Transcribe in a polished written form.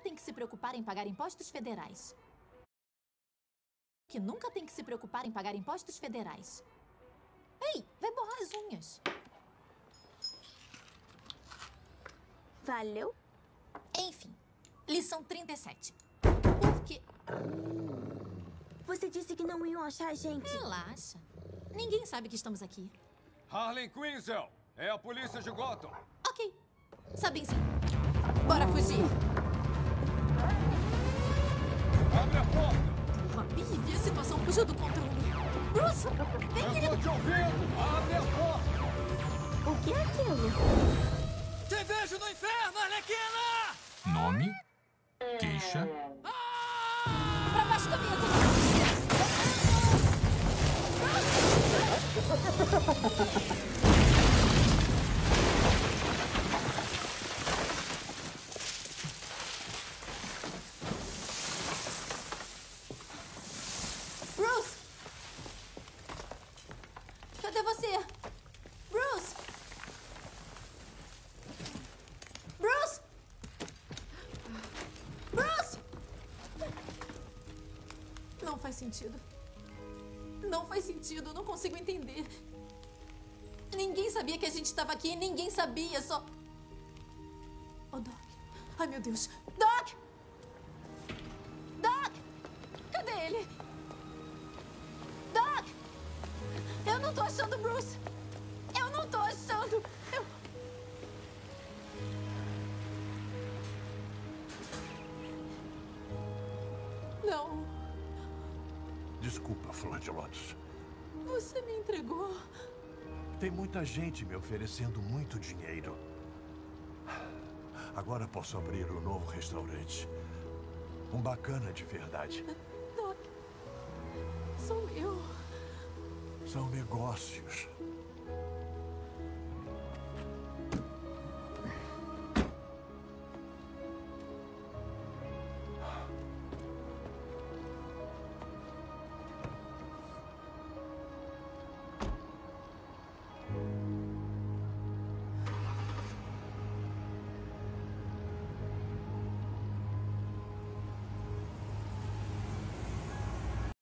tem que se preocupar em pagar impostos federais. Que nunca tem que se preocupar em pagar impostos federais. Ei, vai borrar as unhas. Valeu? Enfim, lição 37. Por quê? Você disse que não iam achar a gente. Relaxa. Ninguém sabe que estamos aqui. Harley Quinzel, é a polícia de Gotham. Ok. Sabem sim. Bora fugir. Abre a porta. Uma Bibi, a situação fugiu do controle. Bruce, vem Eu aqui. tô te ouvindo. Abre a porta. O que é aquilo? Te vejo no inferno, Arlequina! Nome? Queixa? Pra baixo da mesa. Bruce! Cadê você? Bruce! Bruce! Bruce! Não faz sentido. Não faz sentido, eu não consigo entender. Ninguém sabia que a gente estava aqui, ninguém sabia, só... Oh, Doc. Ai, meu Deus. Doc! Doc! Cadê ele? Doc! Eu não tô achando o Bruce. Eu não tô achando. Não. Desculpa, Flor de Lótus. Você me entregou. Tem muita gente me oferecendo muito dinheiro. Agora posso abrir um novo restaurante. Um bacana de verdade. Doc, sou eu. São negócios.